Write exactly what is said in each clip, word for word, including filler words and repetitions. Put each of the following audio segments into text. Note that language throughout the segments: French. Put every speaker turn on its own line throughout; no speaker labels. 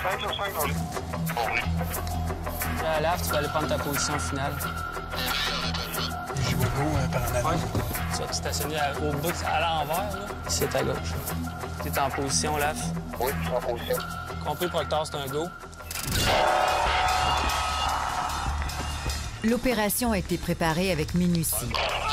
cinq sur cinq, danger.
Là, à l'A F, tu vas aller prendre ta position finale.
J'y vais go euh, par en avant.
Ouais. Tu vas te stationner à- au bout, à l'envers, là. Ici, à gauche. T'es en position, L A F.
Oui, je suis en position.
Compris, Proctor, c'est un go.
L'opération a été préparée avec minutie.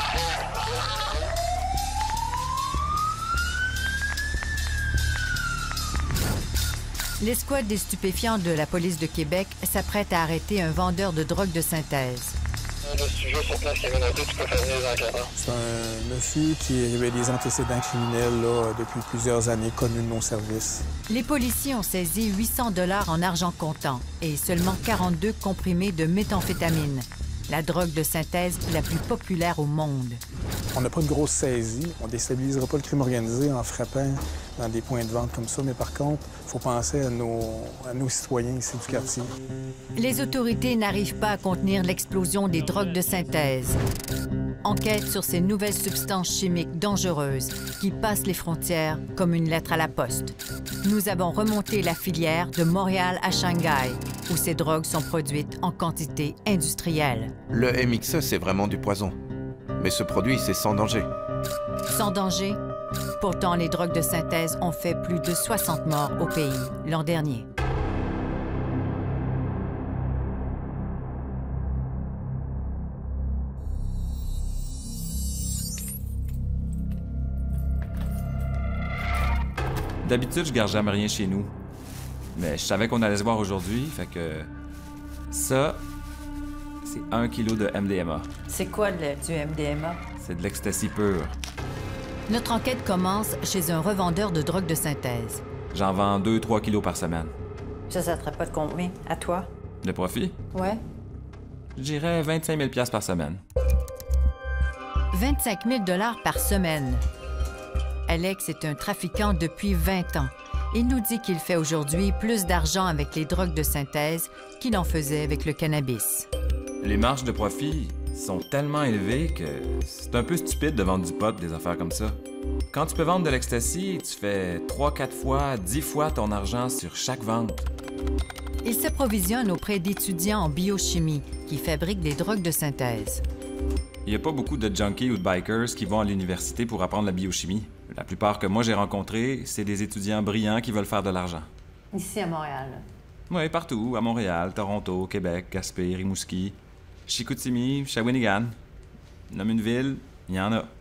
L'escouade des stupéfiants de la police de Québec s'apprête à arrêter un vendeur de drogue de synthèse.
Le sujet sur place qui vient d'arrêter, tu peux faire venir les enquêteurs.
C'est un monsieur qui avait des antécédents criminels là, depuis plusieurs années, connu de nos services.
Les policiers ont saisi huit cents dollars en argent comptant et seulement quarante-deux comprimés de méthamphétamine, la drogue de synthèse la plus populaire au monde.
On n'a pas de grosse saisie. On ne déstabilisera pas le crime organisé en frappant dans des points de vente comme ça, mais par contre, il faut penser à nos, à nos citoyens ici du quartier.
Les autorités n'arrivent pas à contenir l'explosion des drogues de synthèse. Enquête sur ces nouvelles substances chimiques dangereuses qui passent les frontières comme une lettre à la poste. Nous avons remonté la filière de Montréal à Shanghai, où ces drogues sont produites en quantité industrielle.
Le M X E, c'est vraiment du poison. Mais ce produit, c'est sans danger.
Sans danger? Pourtant, les drogues de synthèse ont fait plus de soixante morts au pays l'an dernier.
D'habitude, je garde jamais rien chez nous. Mais je savais qu'on allait se voir aujourd'hui, fait que... Ça, c'est un kilo de M D M A.
C'est quoi le, du M D M A?
C'est de l'ecstasy pur.
Notre enquête commence chez un revendeur de drogue de synthèse.
J'en vends deux trois kilos par semaine.
Ça, ça te pas de combien? À toi?
De profit?
Ouais.
Je dirais vingt-cinq mille dollars par semaine.
vingt-cinq mille dollars par semaine. Alex est un trafiquant depuis vingt ans. Il nous dit qu'il fait aujourd'hui plus d'argent avec les drogues de synthèse qu'il en faisait avec le cannabis.
Les marges de profit sont tellement élevées que c'est un peu stupide de vendre du pot, des affaires comme ça. Quand tu peux vendre de l'ecstasy, tu fais trois quatre fois, dix fois ton argent sur chaque vente.
Il s'approvisionne auprès d'étudiants en biochimie qui fabriquent des drogues de synthèse.
Il n'y a pas beaucoup de junkies ou de bikers qui vont à l'université pour apprendre la biochimie. La plupart que moi j'ai rencontrés, c'est des étudiants brillants qui veulent faire de l'argent.
Ici à Montréal.
Oui, partout, à Montréal, Toronto, Québec, Gaspé, Rimouski, Chicoutimi, Shawinigan. Nomme une ville, il y en a.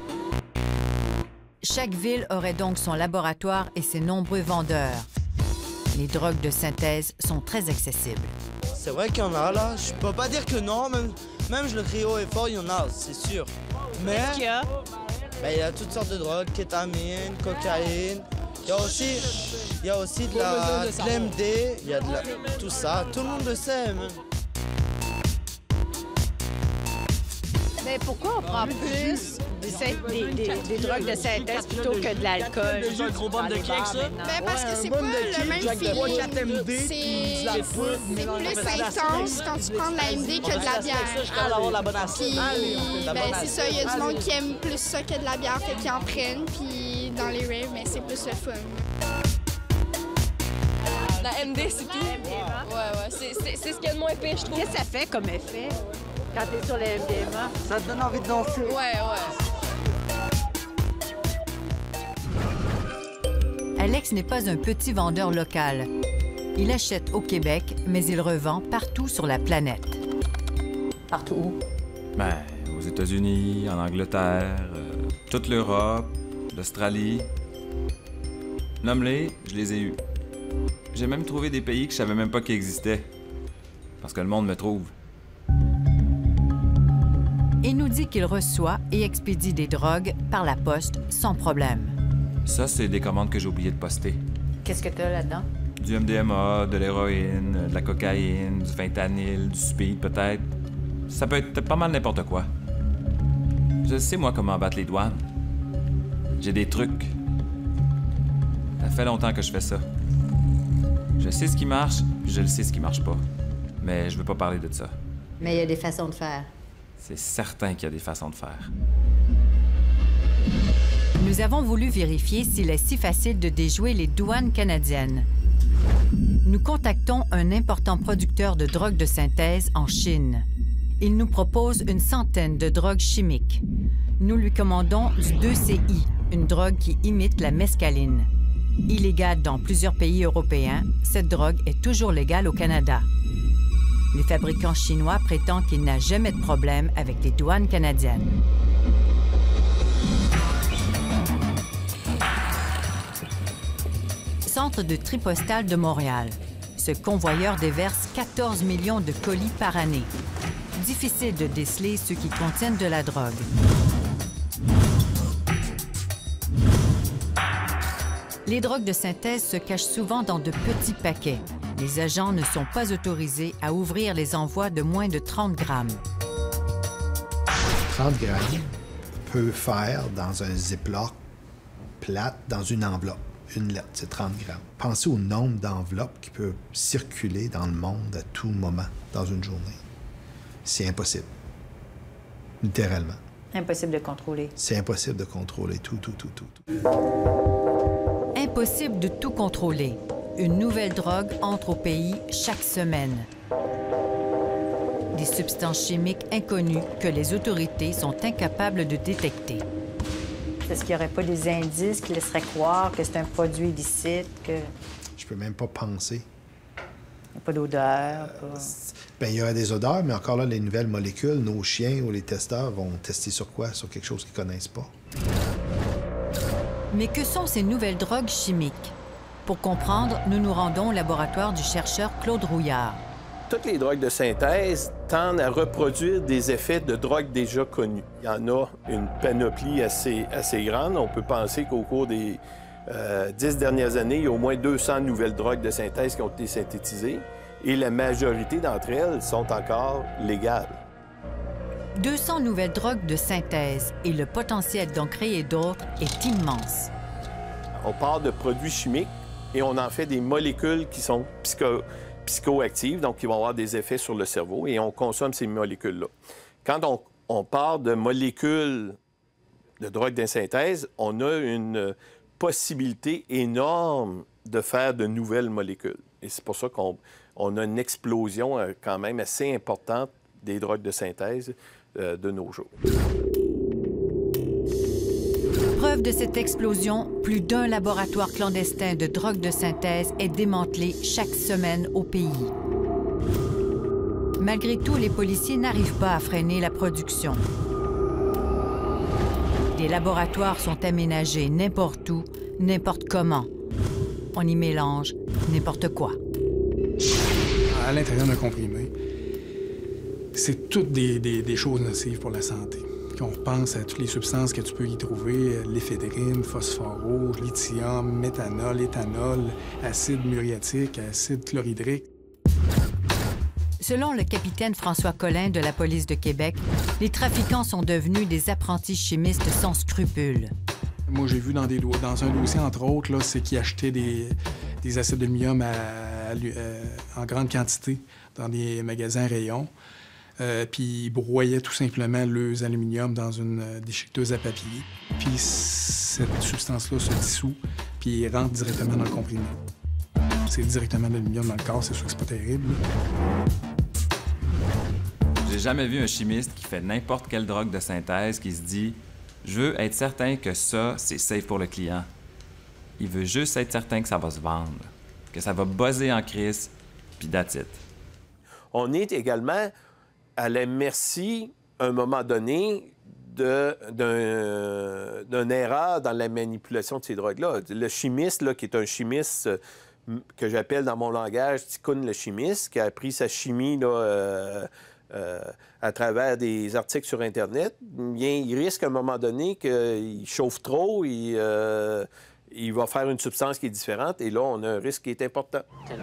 Chaque ville aurait donc son laboratoire et ses nombreux vendeurs. Les drogues de synthèse sont très accessibles.
C'est vrai qu'il y en a, là. Je peux pas dire que non. Même, même je le crie haut et fort, il y en a, c'est sûr. Mais...
Qu'est-ce qu'il y a?
Ben, il y a toutes sortes de drogues, kétamine, cocaïne. Il y a aussi, il y a aussi de la de l'M D, il y a de la, tout ça. Tout le monde le sait, même.
Mais pourquoi on prend plus des, des, des, des drogues de synthèse plutôt que de l'alcool?
C'est un gros bombe de cake, ça?
Ben parce que c'est pas le même feeling. C'est plus intense quand tu prends de la M D que de la bière. Puis, ben c'est ça, il y a du monde qui aime plus ça que de la bière, fait qu'ils en prennent. Puis dans les raves, ben c'est plus le fun.
La M D, c'est tout. Ouais, ouais, c'est ce qu'il y a de moins pire, je trouve.
Qu'est-ce que ça fait comme effet quand t'es sur le M D M A?
Ça te donne envie de danser.
Ouais,
ouais. Alex n'est pas un petit vendeur local. Il achète au Québec, mais il revend partout sur la planète. Partout où?
Ben, aux États-Unis, en Angleterre, euh, toute l'Europe, l'Australie. Nomme-les, je les ai eus. J'ai même trouvé des pays que je savais même pas qu'ils existaient. Parce que le monde me trouve.
Il nous dit qu'il reçoit et expédie des drogues par la poste sans problème.
Ça, c'est des commandes que j'ai oublié de poster.
Qu'est-ce que t'as là-dedans?
Du M D M A, de l'héroïne, de la cocaïne, du fentanyl, du speed peut-être. Ça peut être pas mal n'importe quoi. Je sais moi comment battre les douanes. J'ai des trucs. Ça fait longtemps que je fais ça. Je sais ce qui marche, puis je le sais ce qui marche pas. Mais je veux pas parler de ça.
Mais il y a des façons de faire.
C'est certain qu'il y a des façons de faire.
Nous avons voulu vérifier s'il est si facile de déjouer les douanes canadiennes. Nous contactons un important producteur de drogues de synthèse en Chine. Il nous propose une centaine de drogues chimiques. Nous lui commandons du deux C I, une drogue qui imite la mescaline. Illégale dans plusieurs pays européens, cette drogue est toujours légale au Canada. Les fabricants chinois prétendent qu'il n'a jamais de problème avec les douanes canadiennes. Centre de tri postal de Montréal. Ce convoyeur déverse quatorze millions de colis par année. Difficile de déceler ceux qui contiennent de la drogue. Les drogues de synthèse se cachent souvent dans de petits paquets. Les agents ne sont pas autorisés à ouvrir les envois de moins de trente grammes.
trente grammes peut faire dans un ziploc plate, dans une enveloppe. Une lettre, c'est trente grammes. Pensez au nombre d'enveloppes qui peuvent circuler dans le monde à tout moment, dans une journée. C'est impossible. Littéralement.
Impossible de contrôler.
C'est impossible de contrôler tout, tout, tout, tout, tout.
Impossible de tout contrôler. Une nouvelle drogue entre au pays chaque semaine. Des substances chimiques inconnues que les autorités sont incapables de détecter.
Est-ce qu'il n'y aurait pas des indices qui laisseraient croire que c'est un produit illicite, que...
Je peux même pas penser.
Il n'y a pas d'odeur, pas...
Bien, il y aurait des odeurs, mais encore là, les nouvelles molécules, nos chiens ou les testeurs vont tester sur quoi? Sur quelque chose qu'ils ne connaissent pas.
Mais que sont ces nouvelles drogues chimiques? Pour comprendre, nous nous rendons au laboratoire du chercheur Claude Rouillard.
Toutes les drogues de synthèse tendent à reproduire des effets de drogues déjà connues. Il y en a une panoplie assez, assez grande. On peut penser qu'au cours des euh, dix dernières années, il y a au moins deux cents nouvelles drogues de synthèse qui ont été synthétisées et la majorité d'entre elles sont encore légales.
deux cents nouvelles drogues de synthèse et le potentiel d'en créer d'autres est immense.
On part de produits chimiques et on en fait des molécules qui sont psycho psychoactives, donc qui vont avoir des effets sur le cerveau, et on consomme ces molécules-là. Quand on, on part de molécules de drogue de synthèse, on a une possibilité énorme de faire de nouvelles molécules. Et c'est pour ça qu'on on a une explosion euh, quand même assez importante des drogues de synthèse euh, de nos jours.
Preuve de cette explosion, plus d'un laboratoire clandestin de drogue de synthèse est démantelé chaque semaine au pays. Malgré tout, les policiers n'arrivent pas à freiner la production. Des laboratoires sont aménagés n'importe où, n'importe comment. On y mélange n'importe quoi.
À l'intérieur d'un comprimé, c'est toutes des, des, des choses nocives pour la santé. On pense à toutes les substances que tu peux y trouver, l'éphédrine, phosphoro, lithium, méthanol, éthanol, acide muriatique, acide chlorhydrique.
Selon le capitaine François Collin de la police de Québec, les trafiquants sont devenus des apprentis chimistes sans scrupules.
Moi, j'ai vu dans, des, dans un dossier, entre autres, là, c'est qu'ils achetaient des, des acides d'aluminium à, à, à, en grande quantité dans des magasins rayons. Euh, puis ils broyaient tout simplement leurs aluminium dans une euh, déchiqueteuse à papier. Puis cette substance-là se dissout, puis il rentre directement dans le comprimé. C'est directement de l'aluminium dans le corps, c'est sûr que c'est pas terrible.
J'ai jamais vu un chimiste qui fait n'importe quelle drogue de synthèse qui se dit « Je veux être certain que ça, c'est safe pour le client. » Il veut juste être certain que ça va se vendre, que ça va buzzer en crise, puis that's it.
On est également à la merci, à un moment donné, d'une erreur dans la manipulation de ces drogues-là. Le chimiste, là, qui est un chimiste euh, que j'appelle dans mon langage Tikkun le chimiste, qui a appris sa chimie là, euh, euh, à travers des articles sur Internet, bien, il risque à un moment donné qu'il chauffe trop, il, euh, il va faire une substance qui est différente, et là, on a un risque qui est important.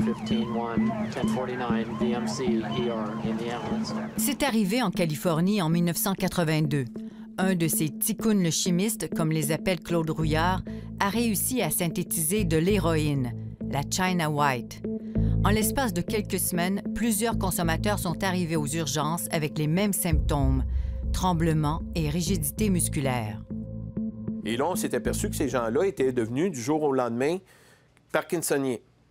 C'est arrivé en Californie en mille neuf cent quatre-vingt-deux. Un de ces ticounes le chimiste, comme les appelle Claude Rouillard, a réussi à synthétiser de l'héroïne, la China White. En l'espace de quelques semaines, plusieurs consommateurs sont arrivés aux urgences avec les mêmes symptômes, tremblements et rigidité musculaire.
Et là, on s'est aperçu que ces gens-là étaient devenus, du jour au lendemain, parkinsoniens.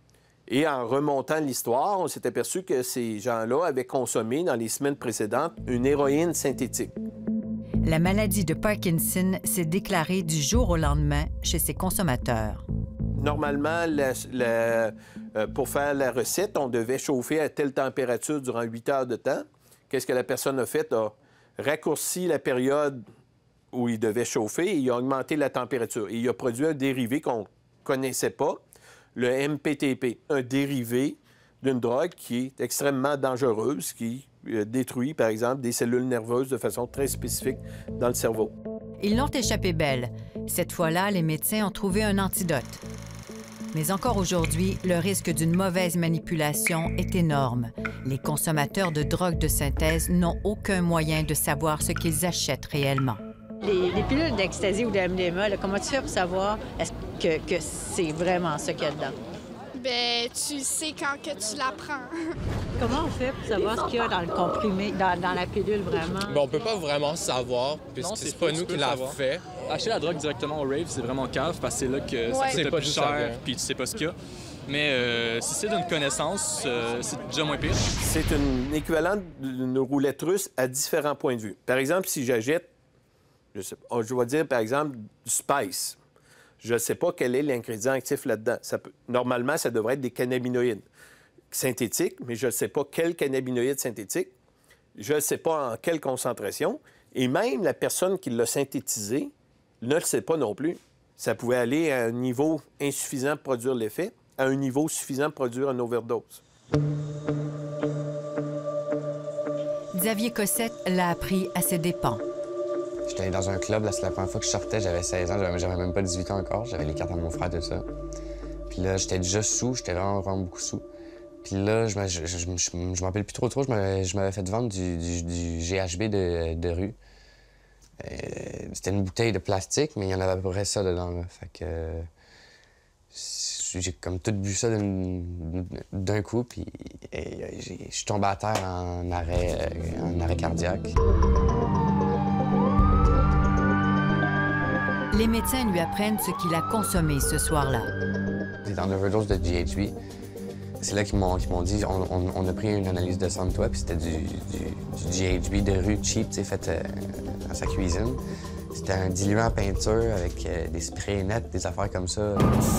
Et en remontant l'histoire, on s'est aperçu que ces gens-là avaient consommé dans les semaines précédentes une héroïne synthétique.
La maladie de Parkinson s'est déclarée du jour au lendemain chez ces consommateurs.
Normalement, la, la, euh, pour faire la recette, on devait chauffer à telle température durant huit heures de temps. Qu'est-ce que la personne a fait? A raccourci la période où il devait chauffer et il a augmenté la température. Et il a produit un dérivé qu'on ne connaissait pas, le M P T P, un dérivé d'une drogue qui est extrêmement dangereuse, qui euh, détruit, par exemple, des cellules nerveuses de façon très spécifique dans le cerveau.
Ils l'ont échappé belle. Cette fois-là, les médecins ont trouvé un antidote. Mais encore aujourd'hui, le risque d'une mauvaise manipulation est énorme. Les consommateurs de drogues de synthèse n'ont aucun moyen de savoir ce qu'ils achètent réellement.
Les, les pilules d'ecstasy ou de M D M A, là, comment tu fais pour savoir est-ce que, que c'est vraiment ça qu'il y a dedans?
Ben, tu sais quand que tu la prends.
Comment on fait pour savoir ce qu'il y a dans le comprimé, dans, dans la pilule vraiment?
Ben, on peut pas vraiment savoir, puisque c'est pas nous qui l'avons fait.
Acheter la drogue directement au rave, c'est vraiment cave, parce que c'est là que ça coûte
pas
plus cher, puis tu sais pas ce qu'il y a. Mais euh, si c'est d'une connaissance, euh, c'est déjà moins pire.
C'est un équivalent d'une roulette russe à différents points de vue. Par exemple, si j'achète, je, sais, je vais dire par exemple du spice. Je ne sais pas quel est l'ingrédient actif là-dedans. Ça peut, normalement, ça devrait être des cannabinoïdes synthétiques, mais je ne sais pas quel cannabinoïde synthétique. Je ne sais pas en quelle concentration. Et même la personne qui l'a synthétisé ne le sait pas non plus. Ça pouvait aller à un niveau insuffisant pour produire l'effet, à un niveau suffisant pour produire une overdose.
Xavier Cossette l'a appris à ses dépens.
J'étais allé dans un club, là, c'est la première fois que je sortais, j'avais seize ans, j'avais même pas dix-huit ans encore, j'avais les cartes à mon frère, tout ça. Puis là, j'étais déjà sous, j'étais vraiment, vraiment beaucoup sous. Puis là, je, je, je, je, je m'en rappelle plus trop trop, je m'avais fait vendre du, du, du G H B de, de rue. Euh, C'était une bouteille de plastique, mais il y en avait à peu près ça dedans, là. Fait que... Euh, j'ai comme tout bu ça d'un coup, puis je suis tombé à terre en arrêt, en arrêt cardiaque.
Les médecins lui apprennent ce qu'il a consommé ce soir-là.
J'étais en overdose de G H B. C'est là qu'ils m'ont dit, on, on, on a pris une analyse de sang de toi, puis c'était du, du, du G H B de rue cheap, tu sais, fait euh, dans sa cuisine. C'était un diluant en peinture avec euh, des sprays nets, des affaires comme ça.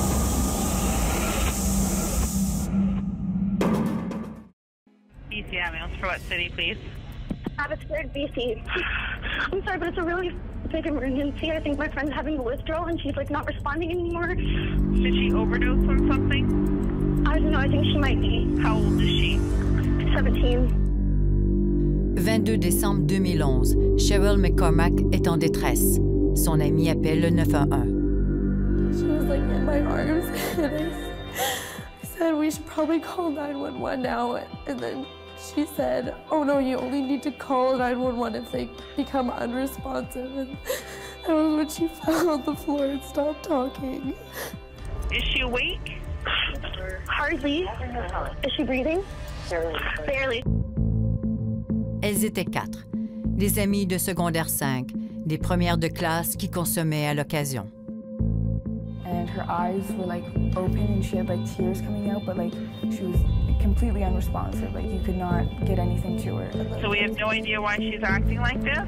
B C ambulance for what city, please?
Abbotsford, B C. I'm sorry, but it's a really big emergency. I think my friend's having a withdrawal and she's like not responding anymore.
Did she overdose from something?
I don't know. I think she might be.
How old is she?
seventeen.
vingt-deux décembre deux mille onze, Cheryl McCormack est en détresse. Son ami appelle le neuf un un.
She was like in my arms and I said we should probably call nine one one now, and then she said, oh no, you only need to call nine one one if they become unresponsive. And that was when she fell on the floor and stopped talking.
Is she awake?
Hardly. Is she breathing? Barely.
Elles étaient quatre. Des amies de secondaire cinq, des premières de classe qui consommaient à l'occasion.
And her eyes were like open and she had like tears coming out, but like she was completely unresponsive. Like you could not get anything to her.
So we have no idea why she's acting like this?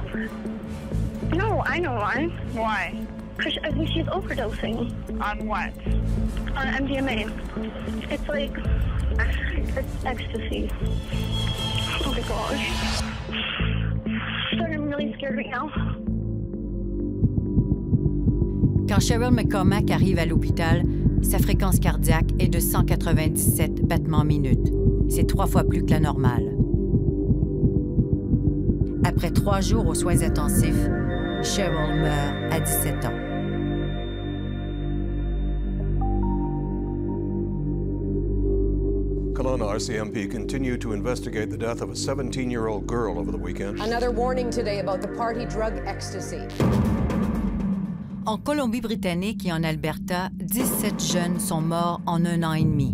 No, I know why.
Why?
Because I think she's overdosing.
On what?
On M D M A. It's like, it's ecstasy. Oh my gosh. Sorry, I'm really scared right now.
Quand Cheryl McCormack arrive à l'hôpital, sa fréquence cardiaque est de cent quatre-vingt-dix-sept battements minutes. C'est trois fois plus que la normale. Après trois jours aux soins intensifs, Cheryl meurt à dix-sept ans.
Kelowna R C M P continued to investigate the death of a seventeen-year-old girl over the weekend.
Another warning today about the party drug ecstasy.
En Colombie-Britannique et en Alberta, dix-sept jeunes sont morts en un an et demi.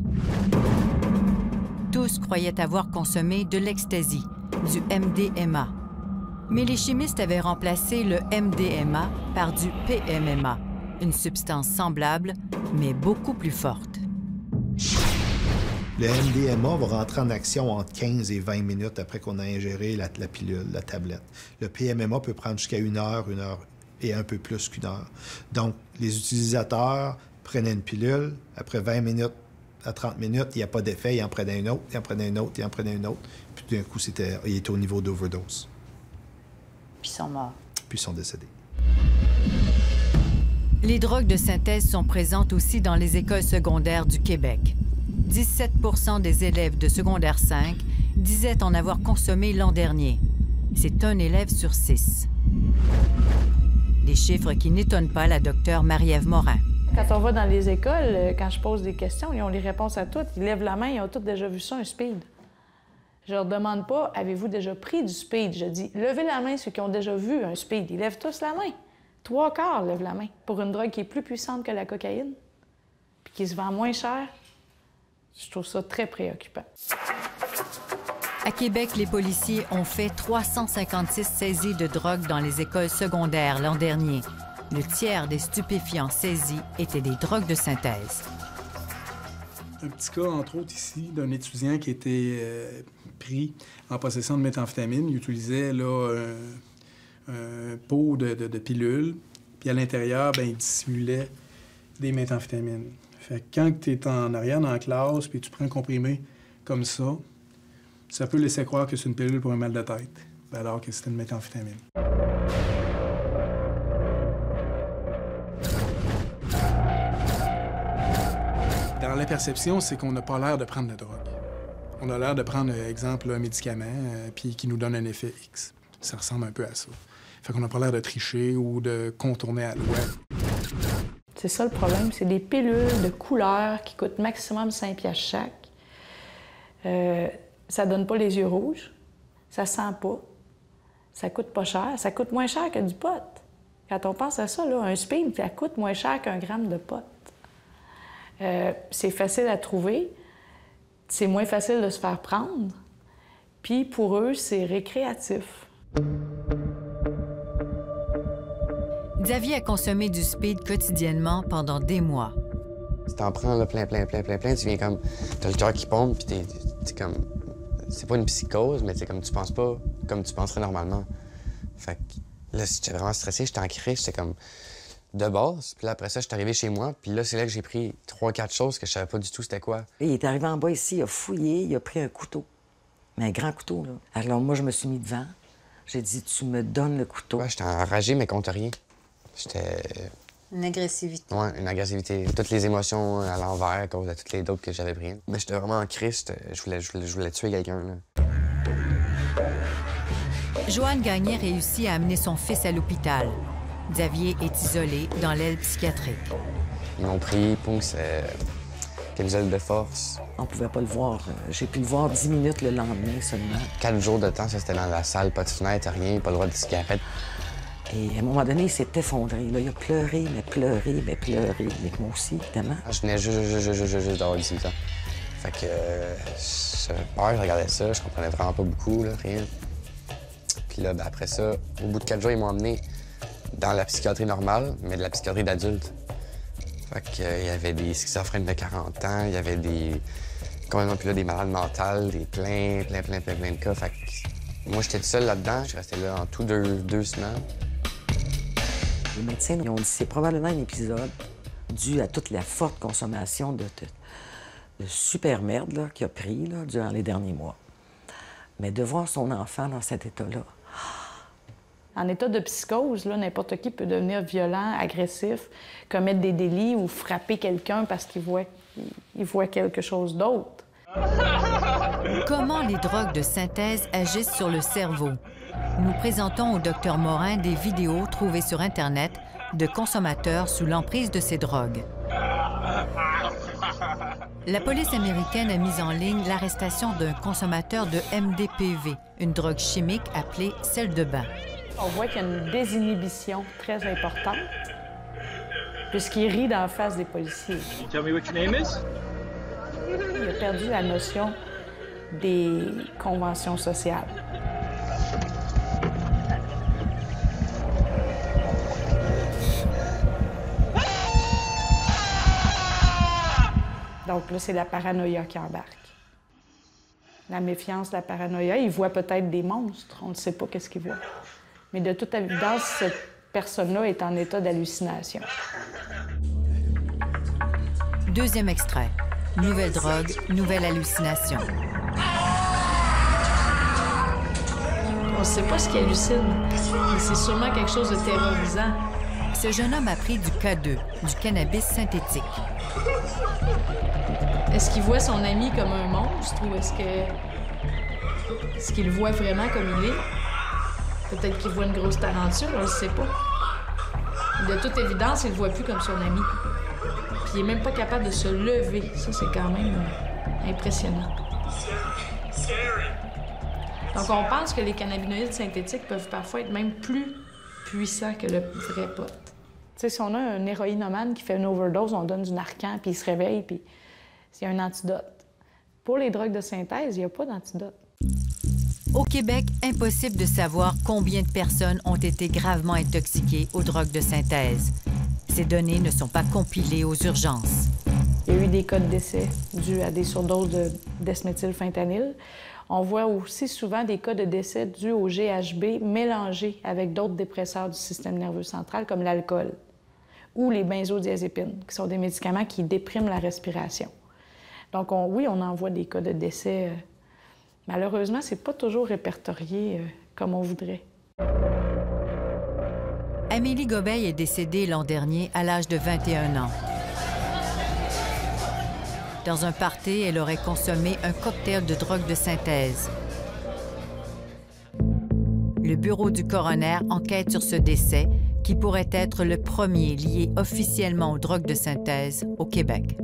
Tous croyaient avoir consommé de l'ecstasy, du M D M A. Mais les chimistes avaient remplacé le M D M A par du P M M A, une substance semblable, mais beaucoup plus forte.
Le M D M A va rentrer en action entre quinze et vingt minutes après qu'on a ingéré la, la pilule, la tablette. Le P M M A peut prendre jusqu'à une heure, une heure et un peu plus qu'une heure. Donc, les utilisateurs prenaient une pilule, après vingt minutes à trente minutes, il n'y a pas d'effet, ils en prenaient une autre, ils en prenaient une autre, ils en prenaient une autre. Puis d'un coup, c'était, il était au niveau d'overdose.
Puis ils sont morts.
Puis ils sont décédés.
Les drogues de synthèse sont présentes aussi dans les écoles secondaires du Québec. dix-sept pour cent des élèves de secondaire cinq disaient en avoir consommé l'an dernier. C'est un élève sur six. Des chiffres qui n'étonnent pas la docteure Marie-Ève Morin.
Quand on va dans les écoles, quand je pose des questions, ils ont les réponses à toutes. Ils lèvent la main, ils ont tous déjà vu ça, un speed. Je leur demande pas, avez-vous déjà pris du speed? Je dis, levez la main ceux qui ont déjà vu un speed. Ils lèvent tous la main. Trois quarts lèvent la main pour une drogue qui est plus puissante que la cocaïne, puis qui se vend moins cher. Je trouve ça très préoccupant.
À Québec, les policiers ont fait trois cent cinquante-six saisies de drogue dans les écoles secondaires l'an dernier. Le tiers des stupéfiants saisis étaient des drogues de synthèse.
Un petit cas, entre autres, ici, d'un étudiant qui était euh, pris en possession de méthamphétamine. Il utilisait là, un, un pot de, de, de pilules, puis à l'intérieur, ben, il dissimulait des méthamphétamines. Fait que quand tu es en arrière dans la classe, puis tu prends un comprimé comme ça, ça peut laisser croire que c'est une pilule pour un mal de tête, alors que c'est une méthamphétamine. Dans la perception, c'est qu'on n'a pas l'air de prendre de drogue. On a l'air de prendre, exemple, un médicament, euh, puis qui nous donne un effet X. Ça ressemble un peu à ça. Fait qu'on n'a pas l'air de tricher ou de contourner à la loi.
C'est ça le problème, c'est des pilules de couleur qui coûtent maximum cinq piastres chaque. Euh, ça donne pas les yeux rouges, ça sent pas, ça coûte pas cher, ça coûte moins cher que du pot. Quand on pense à ça, là, un speed, ça coûte moins cher qu'un gramme de pot. Euh, c'est facile à trouver, c'est moins facile de se faire prendre, puis pour eux, c'est récréatif.
Xavier a consommé du speed quotidiennement pendant des mois.
Si t'en prends là, plein, plein, plein, plein, plein, tu viens comme... T'as le cœur qui pompe, puis t'es, t'es comme... C'est pas une psychose, mais c'est comme tu penses pas comme tu penserais normalement. Fait que là, j'étais vraiment stressé, j'étais en crise, j'étais comme... de base. Puis là, après ça, je suis arrivé chez moi. Puis là, c'est là que j'ai pris trois, quatre choses que je savais pas du tout c'était quoi.
Et il est arrivé en bas ici, il a fouillé, il a pris un couteau. Mais un grand couteau, là. Alors moi, je me suis mis devant. J'ai dit, tu me donnes le couteau.
Ouais, j'étais enragé, mais contre rien. J'étais...
Une agressivité.
Ouais, une agressivité. Toutes les émotions à l'envers à cause de toutes les dopes que j'avais prises. Mais j'étais vraiment en crise. Je voulais, je, voulais, je voulais tuer quelqu'un, là.
Joanne Gagné réussit à amener son fils à l'hôpital. Xavier est isolé dans l'aile psychiatrique.
Ils m'ont pris, poum, c'est camisole de force.
On pouvait pas le voir. J'ai pu le voir dix minutes le lendemain seulement.
Quatre jours de temps, ça c'était dans la salle, pas de fenêtre, rien, pas le droit de cigarette.
Et à un moment donné, il s'est effondré. Là, il a pleuré, mais pleuré, mais pleuré. Mais moi aussi, évidemment.
Je venais juste, juste, juste, juste, juste d'avoir dix-huit ans. Fait que euh, j'avais peur, je regardais ça, je comprenais vraiment pas beaucoup, là, rien. Puis là, ben, après ça, au bout de quatre jours, ils m'ont emmené dans la psychiatrie normale, mais de la psychiatrie d'adulte. Fait qu'il euh, y avait des schizophrènes de quarante ans, il y avait des... complètement plus là, des malades mentales, des plein, plein, plein, plein, plein de cas. Fait que moi, j'étais tout seul là-dedans. Je suis resté là en tout deux, deux semaines.
Les médecins ils ont dit que c'est probablement un épisode dû à toute la forte consommation de, de, de super merde là, qu'il a pris là, durant les derniers mois. Mais de voir son enfant dans cet état-là...
En état de psychose, là, n'importe qui peut devenir violent, agressif, commettre des délits ou frapper quelqu'un parce qu'il voit, il voit quelque chose d'autre.
Comment les drogues de synthèse agissent sur le cerveau? Nous présentons au docteur Morin des vidéos trouvées sur Internet de consommateurs sous l'emprise de ces drogues. La police américaine a mis en ligne l'arrestation d'un consommateur de M D P V, une drogue chimique appelée sel de bain.
On voit qu'il y a une désinhibition très importante, puisqu'il rit dans la face des policiers.
Tell me what your name is?
Il a perdu la notion des conventions sociales. Donc là, c'est la paranoïa qui embarque. la méfiance, la paranoïa. Il voit peut-être des monstres, on ne sait pas qu'est-ce qu'il voit. Mais de toute évidence, cette personne-là est en état d'hallucination.
Deuxième extrait. Nouvelle drogue, nouvelle hallucination.
On ne sait pas ce qui hallucine, mais c'est sûrement quelque chose de terrorisant.
Ce jeune homme a pris du K deux, du cannabis synthétique.
Est-ce qu'il voit son ami comme un monstre ou est-ce que... Est-ce qu'il le voit vraiment comme il est? Peut-être qu'il voit une grosse tarentule, on ne le sait pas. De toute évidence, il le voit plus comme son ami. Puis il est même pas capable de se lever. Ça, c'est quand même euh, impressionnant. Donc, on pense que les cannabinoïdes synthétiques peuvent parfois être même plus puissants que le vrai pot. Tu sais, si on a un héroïnomane qui fait une overdose, on donne du Narcan, puis il se réveille, puis c'est un antidote. Pour les drogues de synthèse, il n'y a pas d'antidote.
Au Québec, impossible de savoir combien de personnes ont été gravement intoxiquées aux drogues de synthèse. Ces données ne sont pas compilées aux urgences.
Il y a eu des cas de décès dus à des surdoses de d'esméthylfentanyl. On voit aussi souvent des cas de décès dus au G H B mélangés avec d'autres dépresseurs du système nerveux central, comme l'alcool ou les benzodiazépines, qui sont des médicaments qui dépriment la respiration. Donc, on, oui, on en voit des cas de décès. Euh, malheureusement, c'est pas toujours répertorié euh, comme on voudrait.
Amélie Gobeil est décédée l'an dernier à l'âge de vingt et un ans. Dans un party, elle aurait consommé un cocktail de drogue de synthèse. Le bureau du coroner enquête sur ce décès qui pourrait être le premier lié officiellement aux drogues de synthèse au Québec.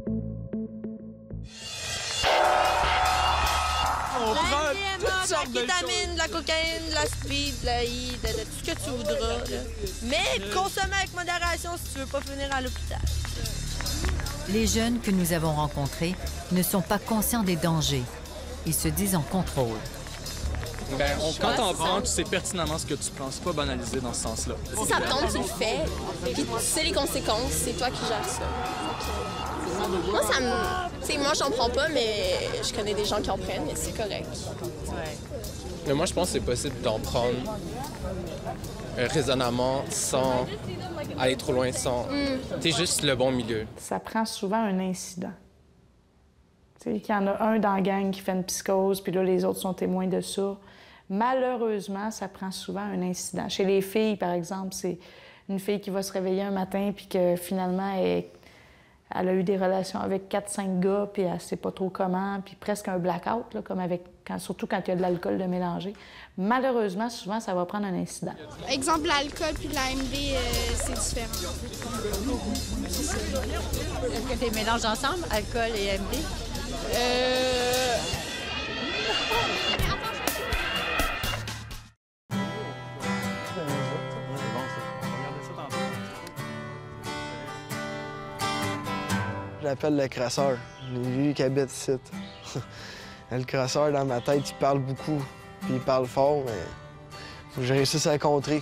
On prend toutes sortes de kétamine, de la cocaïne, de la speed, de la I, de, de tout ce que tu voudras. Là. Mais consommer avec modération si tu veux pas finir à l'hôpital.
Les jeunes que nous avons rencontrés ne sont pas conscients des dangers. Ils se disent en contrôle.
Ben, on, quand t'en prends, tu sais pertinemment ce que tu prends. C'est pas banalisé dans ce sens-là.
Si ça te tombe, tu le fais. Puis tu sais les conséquences, c'est toi qui gères ça. Moi, ça me... Tu sais, moi, j'en prends pas, mais je connais des gens qui en prennent, et c'est correct.
Ouais. Mais moi, je pense que c'est possible d'en prendre euh, raisonnamment, sans aller trop loin, sans... Mm. T'es juste le bon milieu.
Ça prend souvent un incident. Tu sais, qu'il y en a un dans la gang qui fait une psychose, puis là, les autres sont témoins de ça. Malheureusement, ça prend souvent un incident. Chez les filles, par exemple, c'est une fille qui va se réveiller un matin, puis que finalement, elle, elle a eu des relations avec quatre cinq gars, puis elle sait pas trop comment, puis presque un blackout, là, comme avec, quand, surtout quand il y a de l'alcool de mélanger. Malheureusement, souvent, ça va prendre un incident.
Exemple, l'alcool puis l'A M D, euh, c'est différent.
Est-ce que tu les mélanges ensemble, alcool et A M D?
Euh...
Je l'appelle le crasseur. Lui qui habite ici. Le crasseur, dans ma tête, il parle beaucoup. Puis il parle fort, mais faut que je réussisse à le contrer.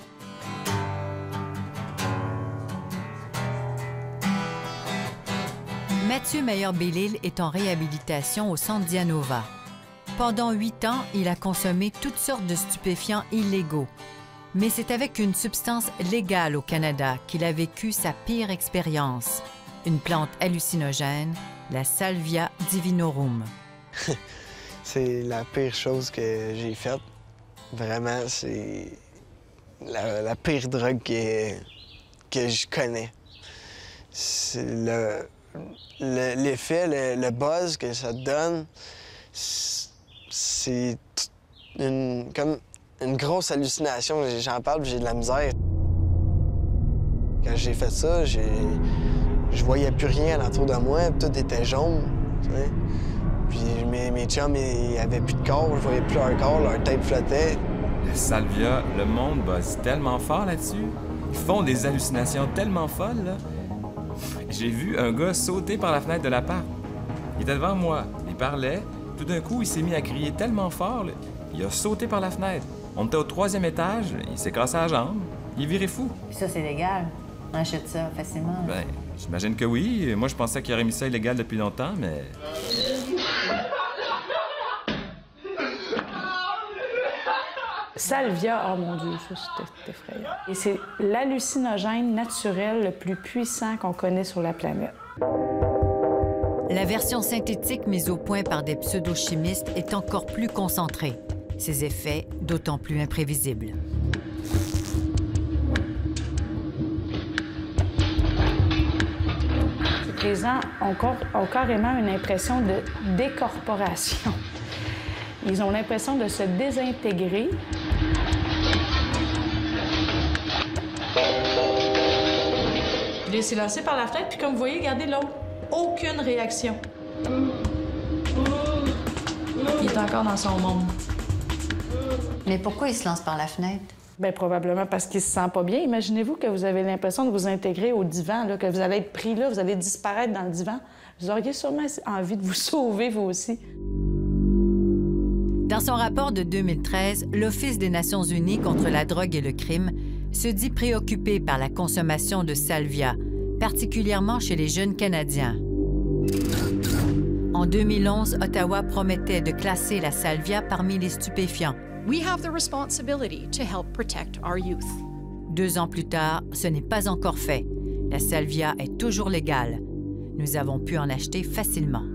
Mathieu Meilleur-Bellil est en réhabilitation au Centre Dianova. Pendant huit ans, il a consommé toutes sortes de stupéfiants illégaux. Mais c'est avec une substance légale au Canada qu'il a vécu sa pire expérience. Une plante hallucinogène, la Salvia divinorum.
C'est la pire chose que j'ai faite. Vraiment, c'est la, la pire drogue que, que je connais. C'est le... L'effet, le, le buzz que ça te donne, c'est une, comme une grosse hallucination. J'en parle, j'ai de la misère. Quand j'ai fait ça, je voyais plus rien alentour de moi, tout était jaune. Tu sais. Puis mes, mes chums, ils avaient plus de corps, je voyais plus leur corps, leur tête flottait.
Le salvia, le monde buzz tellement fort là-dessus. Ils font des hallucinations tellement folles, là. J'ai vu un gars sauter par la fenêtre de l'appart. Il était devant moi, il parlait. Tout d'un coup, il s'est mis à crier tellement fort, là, il a sauté par la fenêtre. On était au troisième étage, il s'est cassé la jambe. Il est viré fou.
Puis ça, c'est légal. On achète ça facilement.
Ben, j'imagine que oui. Moi, je pensais qu'il aurait mis ça illégal depuis longtemps, mais...
Salvia, oh mon Dieu, ça, c'est effrayant. Et c'est l'hallucinogène naturel le plus puissant qu'on connaît sur la planète.
La version synthétique mise au point par des pseudochimistes est encore plus concentrée. Ses effets d'autant plus imprévisibles.
Les gens ont, ont carrément une impression de décorporation. Ils ont l'impression de se désintégrer. Il est laissé lancer par la fenêtre, puis comme vous voyez, regardez l'autre. Aucune réaction. Il est encore dans son monde.
Mais pourquoi il se lance par la fenêtre?
Bien, probablement parce qu'il se sent pas bien. Imaginez-vous que vous avez l'impression de vous intégrer au divan, là, que vous allez être pris là, vous allez disparaître dans le divan. Vous auriez sûrement envie de vous sauver, vous aussi.
Dans son rapport de deux mille treize, l'Office des Nations unies contre la drogue et le crime se dit préoccupé par la consommation de salvia, particulièrement chez les jeunes Canadiens. En deux mille onze, Ottawa promettait de classer la salvia parmi les stupéfiants.
We have the responsibility to help protect our youth.
Deux ans plus tard, ce n'est pas encore fait. La salvia est toujours légale. Nous avons pu en acheter facilement.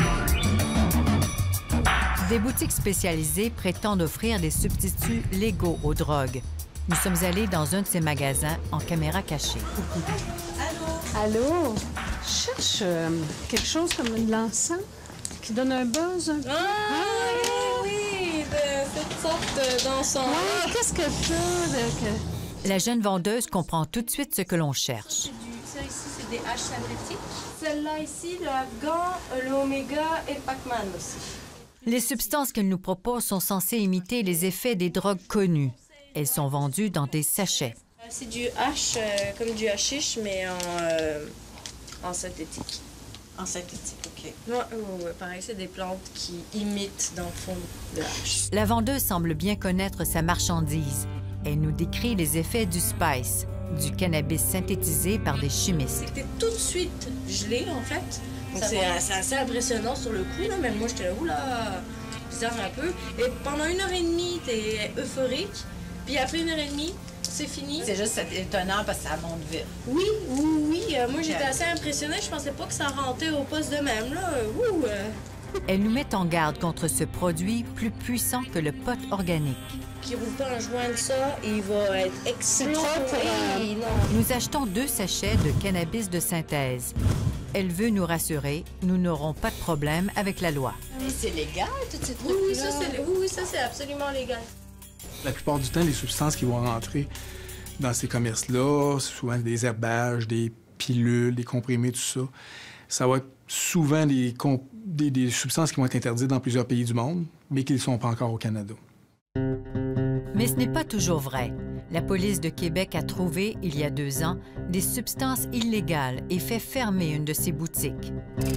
Des boutiques spécialisées prétendent offrir des substituts légaux aux drogues. Nous sommes allés dans un de ces magasins en caméra cachée.
Allô? Allô? Je cherche euh, quelque chose comme de l'encens qui donne un buzz. Un peu.
Ah, ah oui, oui, de cette sorte d'encens.
Ah, qu'est-ce que ça? Que...
La jeune vendeuse comprend tout de suite ce que l'on cherche.
Ça ici, c'est des haches synthétiques. Celle-là ici, le Afghan, l'Oméga et le Pac-Man aussi.
Les substances qu'elle nous propose sont censées imiter les effets des drogues connues. Elles sont vendues dans des sachets.
C'est du hash, euh, comme du hashish, mais en, euh, en synthétique.
En synthétique, OK.
Ouais, ouais, ouais, pareil, c'est des plantes qui imitent, dans le fond, le hash.
La vendeuse semble bien connaître sa marchandise. Elle nous décrit les effets du spice, du cannabis synthétisé par des chimistes.
C'était tout de suite gelé, en fait. C'est assez impressionnant sur le coup, là. Même moi, j'étais là, oula, bizarre un peu. Et pendant une heure et demie, t'es euphorique. Puis après une heure et demie, c'est fini.
C'est juste étonnant parce que ça monte vite.
Oui, oui, oui. Euh, moi, j'étais assez impressionnée. Je pensais pas que ça rentrait au poste de même, là. Ouh, euh.
Elle nous met en garde contre ce produit plus puissant que le pot organique.
Qui roule pas un joint de ça, il va être explosé.
Nous achetons deux sachets de cannabis de synthèse. Elle veut nous rassurer, nous n'aurons pas de problème avec la loi.
Mais c'est légal, toutes ces trucs-là?
Oui, ça, c'est, oui, oui, ça, c'est absolument légal.
La plupart du temps, les substances qui vont rentrer dans ces commerces-là, souvent des herbages, des pilules, des comprimés, tout ça, ça va être souvent des, des, des substances qui vont être interdites dans plusieurs pays du monde, mais qui ne sont pas encore au Canada.
Mais ce n'est pas toujours vrai. La police de Québec a trouvé, il y a deux ans, des substances illégales et fait fermer une de ses boutiques.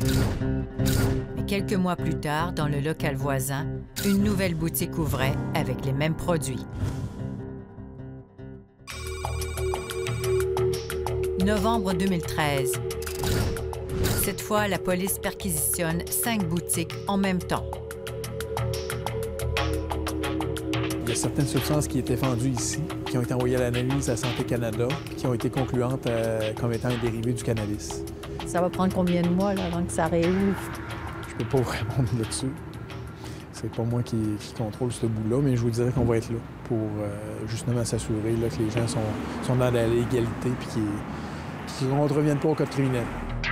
Mais quelques mois plus tard, dans le local voisin, une nouvelle boutique ouvrait avec les mêmes produits. Novembre deux mille treize. Cette fois, la police perquisitionne cinq boutiques en même temps.
Il y a certaines substances qui étaient vendues ici, qui ont été envoyées à l'analyse à Santé Canada, qui ont été concluantes euh, comme étant un dérivé du cannabis.
Ça va prendre combien de mois là, avant que ça réouvre?
Je peux pas vous répondre là-dessus. C'est pas moi qui, qui contrôle ce bout-là, mais je vous dirais qu'on va être là pour euh, justement s'assurer là, que les gens sont, sont dans la légalité et qu'ils ne reviennent pas au code criminel.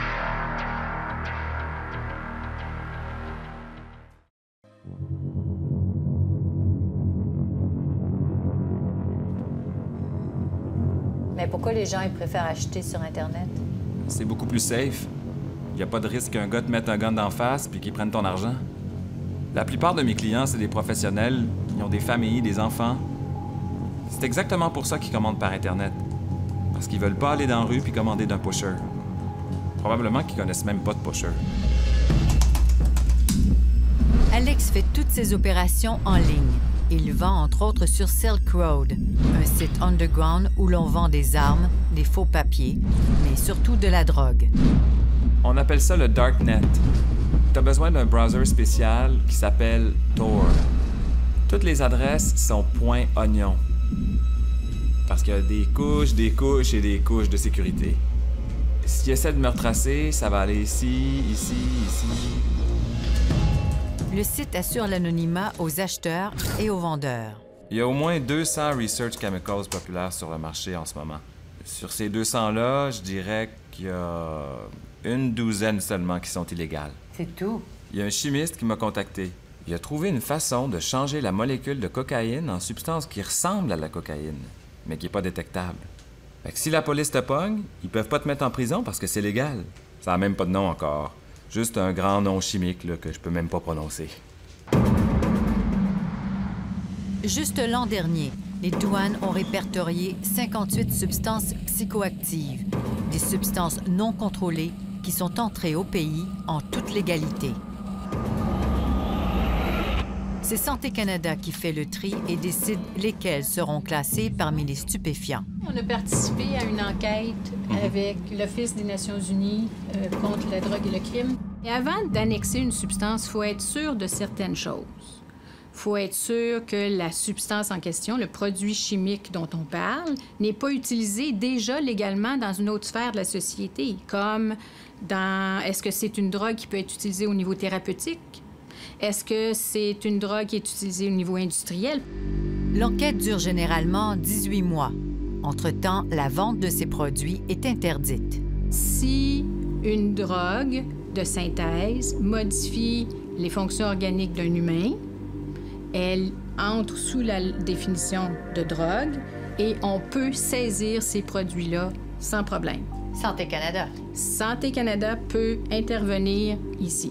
Mais pourquoi les gens ils préfèrent acheter sur Internet?
C'est beaucoup plus safe. Il n'y a pas de risque qu'un gars te mette un gun d'en face puis qu'il prenne ton argent. La plupart de mes clients, c'est des professionnels. Ils ont des familles, des enfants. C'est exactement pour ça qu'ils commandent par Internet. Parce qu'ils veulent pas aller dans la rue puis commander d'un pusher. Probablement qu'ils connaissent même pas de pusher.
Alex fait toutes ses opérations en ligne. Il vend entre autres sur Silk Road, un site underground où l'on vend des armes, des faux papiers, mais surtout de la drogue.
On appelle ça le Darknet. Tu as besoin d'un browser spécial qui s'appelle Tor. Toutes les adresses sont point oignon. Parce qu'il y a des couches, des couches et des couches de sécurité. S'ils essaient de me retracer, ça va aller ici, ici, ici.
Le site assure l'anonymat aux acheteurs et aux vendeurs.
Il y a au moins deux cents Research Chemicals populaires sur le marché en ce moment. Sur ces deux cents-là, je dirais qu'il y a une douzaine seulement qui sont illégales.
C'est tout?
Il y a un chimiste qui m'a contacté. Il a trouvé une façon de changer la molécule de cocaïne en substance qui ressemble à la cocaïne, mais qui n'est pas détectable. Fait que si la police te pogne, ils peuvent pas te mettre en prison parce que c'est légal. Ça n'a même pas de nom encore. Juste un grand nom chimique là, que je peux même pas prononcer.
Juste l'an dernier, les douanes ont répertorié cinquante-huit substances psychoactives, des substances non contrôlées qui sont entrées au pays en toute légalité. C'est Santé Canada qui fait le tri et décide lesquels seront classés parmi les stupéfiants.
On a participé à une enquête avec l'Office des Nations unies euh, contre la drogue et le crime. Et avant d'annexer une substance, il faut être sûr de certaines choses. Il faut être sûr que la substance en question, le produit chimique dont on parle, n'est pas utilisé déjà légalement dans une autre sphère de la société, comme dans... Est-ce que c'est une drogue qui peut être utilisée au niveau thérapeutique? Est-ce que c'est une drogue qui est utilisée au niveau industriel?
L'enquête dure généralement dix-huit mois. Entre-temps, la vente de ces produits est interdite.
Si une drogue de synthèse modifie les fonctions organiques d'un humain, elle entre sous la définition de drogue et on peut saisir ces produits-là sans problème.
Santé Canada.
Santé Canada peut intervenir ici.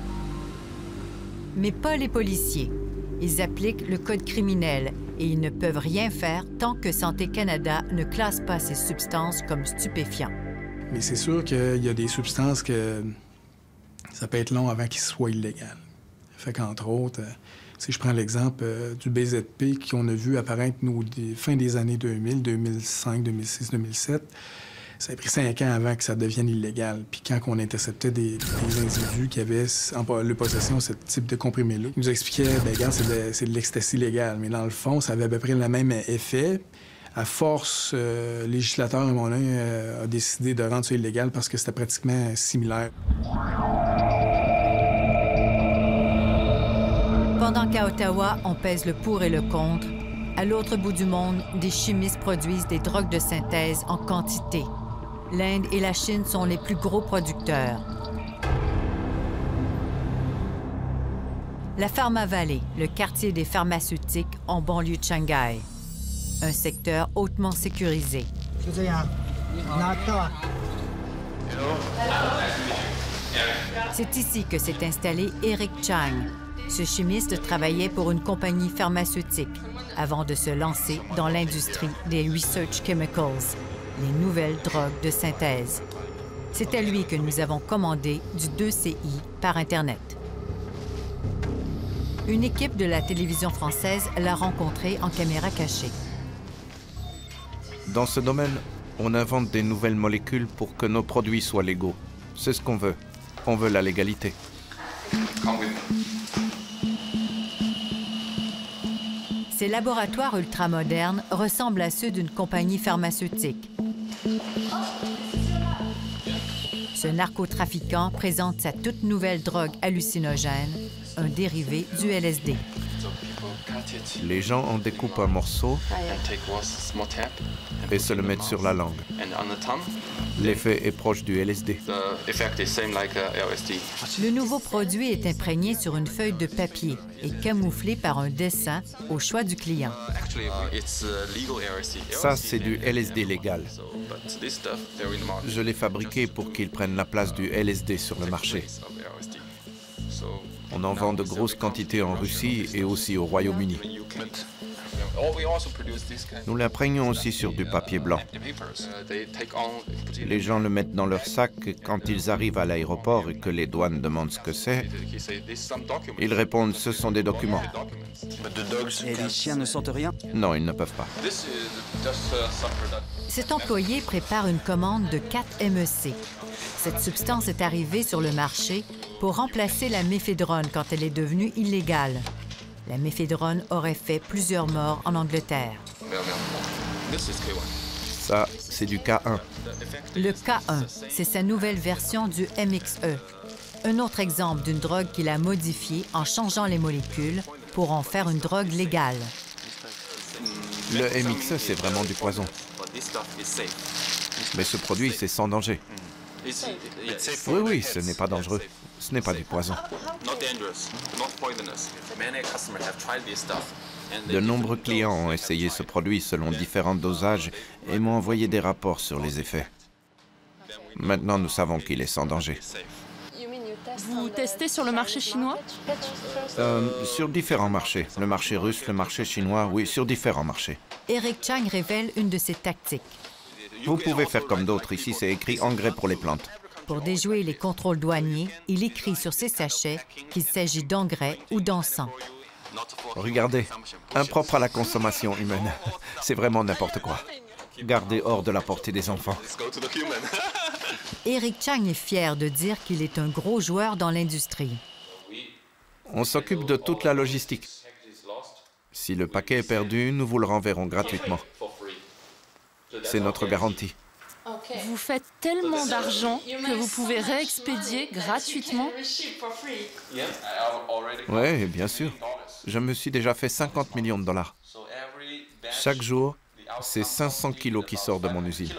Mais pas les policiers. Ils appliquent le code criminel et ils ne peuvent rien faire tant que Santé Canada ne classe pas ces substances comme stupéfiants.
Mais c'est sûr qu'il y a des substances que ça peut être long avant qu'ils soient illégales. Fait qu'entre autres, si je prends l'exemple euh, du B Z P qu'on a vu apparaître nous, des, fin des années deux mille, deux mille cinq, deux mille six, deux mille sept, ça a pris cinq ans avant que ça devienne illégal. Puis quand on interceptait des, des individus qui avaient en le possession ce type de comprimé-là, ils nous expliquaient, bien, regarde, c'est de, de l'ecstasy légal. Mais dans le fond, ça avait à peu près le même effet. À force, euh, le législateur, à un moment donné, euh, a décidé de rendre ça illégal parce que c'était pratiquement similaire.
Pendant qu'à Ottawa, on pèse le pour et le contre, à l'autre bout du monde, des chimistes produisent des drogues de synthèse en quantité. L'Inde et la Chine sont les plus gros producteurs. La Pharma Valley, le quartier des pharmaceutiques en banlieue de Shanghai. Un secteur hautement sécurisé. C'est ici que s'est installé Eric Chang. Ce chimiste travaillait pour une compagnie pharmaceutique avant de se lancer dans l'industrie des Research Chemicals, les nouvelles drogues de synthèse. C'est à lui que nous avons commandé du deux C I par Internet. Une équipe de la télévision française l'a rencontré en caméra cachée.
Dans ce domaine, on invente des nouvelles molécules pour que nos produits soient légaux. C'est ce qu'on veut. On veut la légalité.
Ces laboratoires ultramodernes ressemblent à ceux d'une compagnie pharmaceutique. Ce narcotrafiquant présente sa toute nouvelle drogue hallucinogène, un dérivé du L S D.
Les gens en découpent un morceau et se le mettent sur la langue. L'effet est proche du L S D.
Le nouveau produit est imprégné sur une feuille de papier et camouflé par un dessin au choix du client.
Ça, c'est du L S D légal. Je l'ai fabriqué pour qu'il prenne la place du L S D sur le marché. On en vend de grosses quantités en Russie et aussi au Royaume-Uni. Nous l'imprégnons aussi sur du papier blanc. Les gens le mettent dans leur sac et quand ils arrivent à l'aéroport et que les douanes demandent ce que c'est, ils répondent « ce sont des documents ».
Et les chiens ne sentent rien?
Non, ils ne peuvent pas.
Cet employé prépare une commande de quatre M E C. Cette substance est arrivée sur le marché pour remplacer la méphédrone quand elle est devenue illégale. La méphédrone aurait fait plusieurs morts en Angleterre.
Ça, c'est du K un.
Le K un, c'est sa nouvelle version du M X E. Un autre exemple d'une drogue qu'il a modifiée en changeant les molécules pour en faire une drogue légale.
Le M X E, c'est vraiment du poison. Mais ce produit, c'est sans danger. Oui, oui, ce n'est pas dangereux. Ce n'est pas du poison. De nombreux clients ont essayé ce produit selon différents dosages et m'ont envoyé des rapports sur les effets. Maintenant, nous savons qu'il est sans danger.
Vous testez sur le marché chinois?
Euh, sur différents marchés. Le marché russe, le marché chinois, oui, sur différents marchés.
Eric Chang révèle une de ses tactiques.
Vous pouvez faire comme d'autres. Ici, c'est écrit engrais pour les plantes.
Pour déjouer les contrôles douaniers, il écrit sur ses sachets qu'il s'agit d'engrais ou d'encens.
Regardez, impropre à la consommation humaine. C'est vraiment n'importe quoi. Gardez hors de la portée des enfants.
Eric Chang est fier de dire qu'il est un gros joueur dans l'industrie.
On s'occupe de toute la logistique. Si le paquet est perdu, nous vous le renverrons gratuitement. C'est notre garantie.
Vous faites tellement d'argent que vous pouvez réexpédier gratuitement?
Oui, bien sûr. Je me suis déjà fait cinquante millions de dollars. Chaque jour, c'est cinq cents kilos qui sortent de mon usine.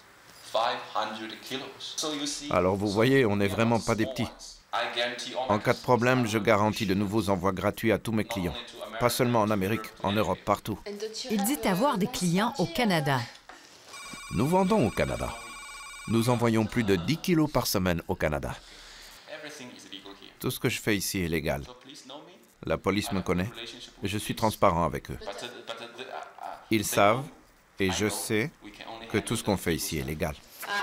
Alors vous voyez, on n'est vraiment pas des petits. En cas de problème, je garantis de nouveaux envois gratuits à tous mes clients. Pas seulement en Amérique, en Europe, partout.
Il dit avoir des clients au Canada.
Nous vendons au Canada. Nous envoyons plus de dix kilos par semaine au Canada. Tout ce que je fais ici est légal. La police me connaît et je suis transparent avec eux. Ils savent, et je sais, que tout ce qu'on fait ici est légal.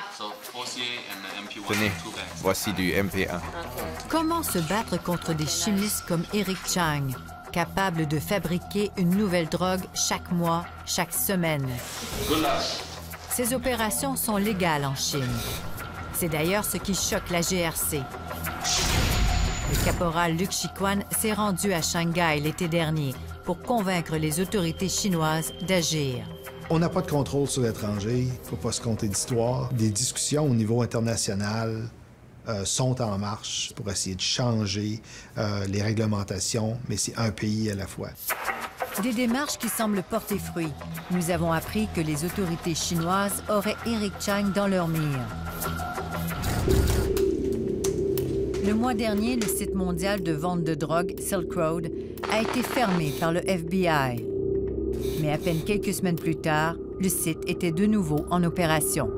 Tenez, voici du M P un.
Comment se battre contre des chimistes comme Eric Chang, capables de fabriquer une nouvelle drogue chaque mois, chaque semaine? Ces opérations sont légales en Chine. C'est d'ailleurs ce qui choque la G R C. Le caporal Luc Chiquan s'est rendu à Shanghai l'été dernier pour convaincre les autorités chinoises d'agir.
On n'a pas de contrôle sur l'étranger, il ne faut pas se compter d'histoire. Des discussions au niveau international euh, sont en marche pour essayer de changer euh, les réglementations, mais c'est un pays à la fois.
Des démarches qui semblent porter fruit. Nous avons appris que les autorités chinoises auraient Eric Chang dans leur mire. Le mois dernier, le site mondial de vente de drogue, Silk Road, a été fermé par le F B I. Mais à peine quelques semaines plus tard, le site était de nouveau en opération.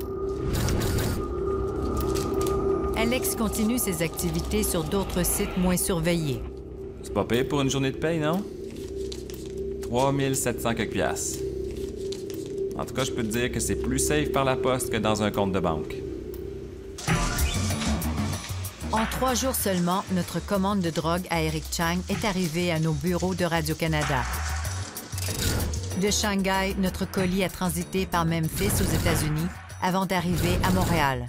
Alex continue ses activités sur d'autres sites moins surveillés.
C'est pas payé pour une journée de paye, non? trois mille sept cents quelques piastres. En tout cas, je peux te dire que c'est plus safe par la poste que dans un compte de banque.
En trois jours seulement, notre commande de drogue à Eric Chang est arrivée à nos bureaux de Radio-Canada. De Shanghai, notre colis a transité par Memphis aux États-Unis avant d'arriver à Montréal.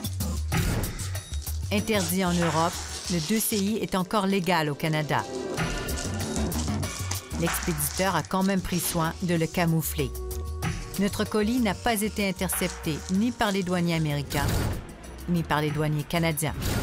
Interdit en Europe, le deux C I est encore légal au Canada. L'expéditeur a quand même pris soin de le camoufler. Notre colis n'a pas été intercepté ni par les douaniers américains, ni par les douaniers canadiens.